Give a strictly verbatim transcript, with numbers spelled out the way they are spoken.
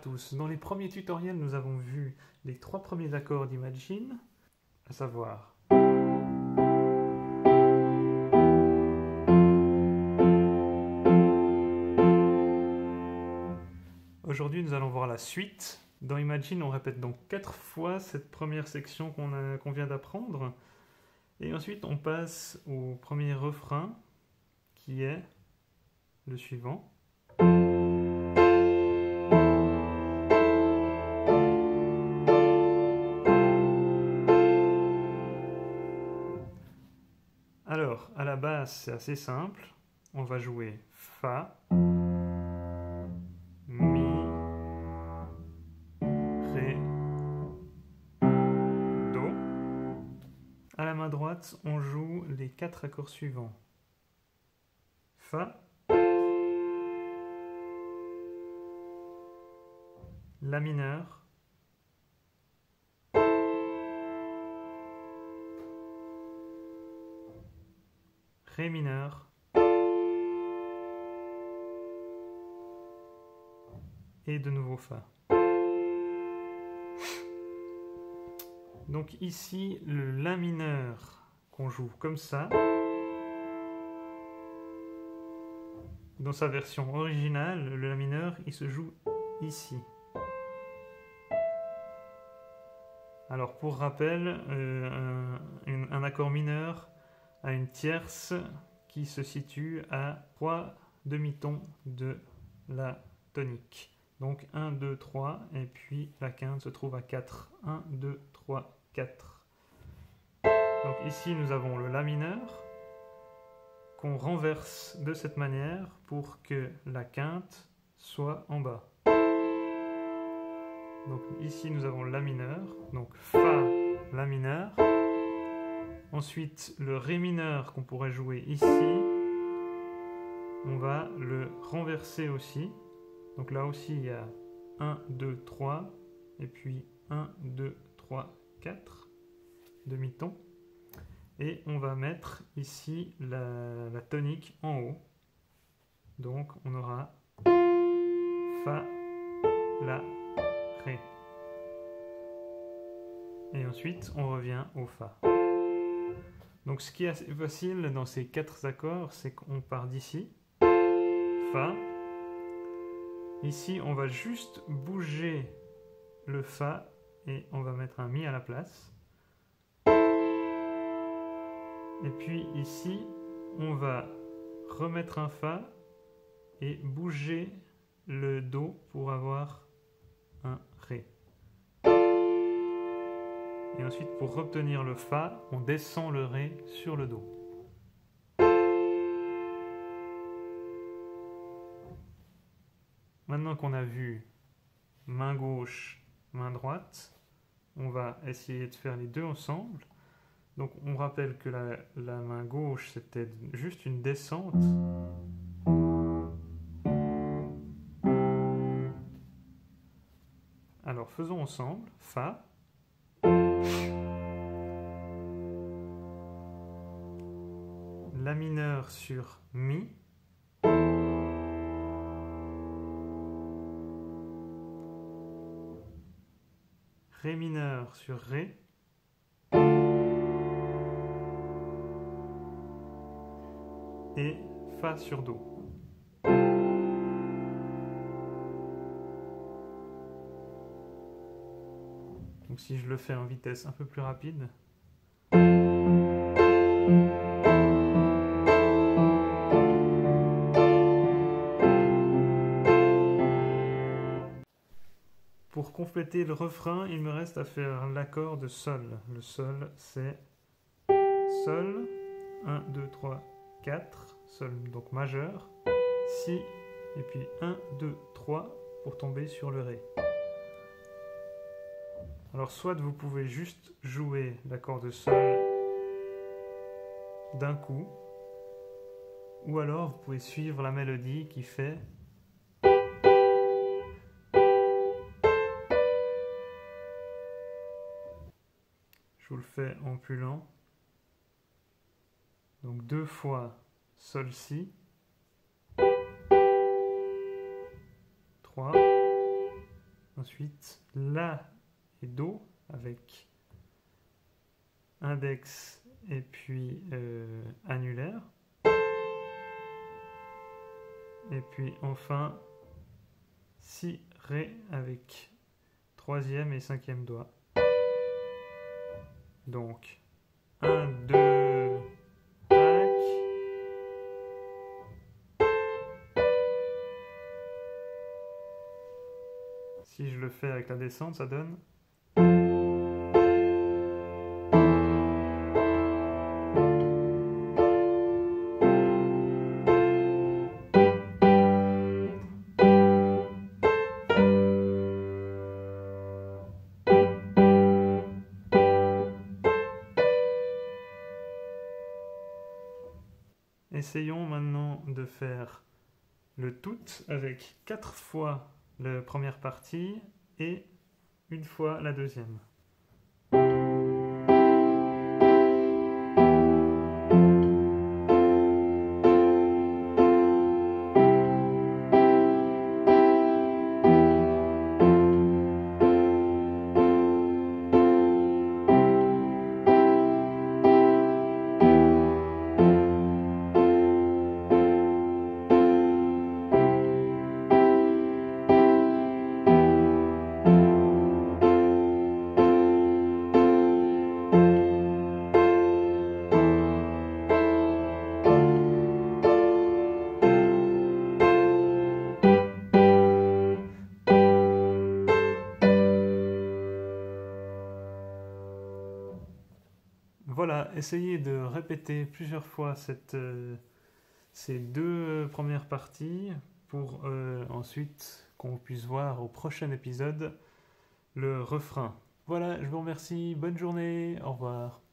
tous. Dans les premiers tutoriels, nous avons vu les trois premiers accords d'Imagine, à savoir aujourd'hui, nous allons voir la suite. Dans Imagine, on répète donc quatre fois cette première section qu'on a- qu'on vient d'apprendre. Et ensuite, on passe au premier refrain, qui est le suivant. Alors, à la base, c'est assez simple. On va jouer Fa, Mi, Ré, Do. À la main droite, on joue les quatre accords suivants. Fa, La mineur, Ré mineur et de nouveau Fa. Donc ici, le La mineur qu'on joue comme ça, dans sa version originale, le La mineur, il se joue ici. Alors pour rappel, euh, un, un accord mineur a une tierce qui se situe à trois demi-tons de la tonique. Donc un, deux, trois, et puis la quinte se trouve à quatre. un, deux, trois, quatre. Donc ici nous avons le La mineur qu'on renverse de cette manière pour que la quinte soit en bas. Donc ici nous avons La mineur, donc Fa, La mineur. Ensuite le Ré mineur qu'on pourrait jouer ici, on va le renverser aussi. Donc là aussi il y a un, deux, trois, et puis un, deux, trois, quatre, demi-ton. Et on va mettre ici la, la tonique en haut. Donc on aura Fa, La, Ré. Et ensuite on revient au Fa. Donc ce qui est assez facile dans ces quatre accords, c'est qu'on part d'ici, Fa. Ici on va juste bouger le Fa et on va mettre un Mi à la place. Et puis ici on va remettre un Fa et bouger le Do pour avoir un Ré. Et ensuite, pour obtenir le Fa, on descend le Ré sur le Do. Maintenant qu'on a vu main gauche, main droite, on va essayer de faire les deux ensemble. Donc on rappelle que la, la main gauche, c'était juste une descente. Alors faisons ensemble Fa. La mineur sur Mi. Ré mineur sur Ré. Et Fa sur Do. Donc si je le fais en vitesse un peu plus rapide. Pour compléter le refrain, il me reste à faire l'accord de Sol. Le Sol, c'est Sol, un, deux, trois, quatre, Sol donc majeur, Si, et puis un, deux, trois pour tomber sur le Ré. Alors soit vous pouvez juste jouer l'accord de Sol d'un coup, ou alors vous pouvez suivre la mélodie qui fait je vous le fais en plus lent. Donc deux fois Sol Si, trois, Ensuite, La et Do avec index et puis euh, annulaire. Et puis enfin, Si, Ré avec troisième et cinquième doigt. Donc, un, deux, tac. Si je le fais avec la descente, ça donne... Essayons maintenant de faire le tout avec quatre fois la première partie et une fois la deuxième. Voilà, essayez de répéter plusieurs fois cette, euh, ces deux premières parties pour euh, ensuite qu'on puisse voir au prochain épisode le refrain. Voilà, je vous remercie, bonne journée, au revoir.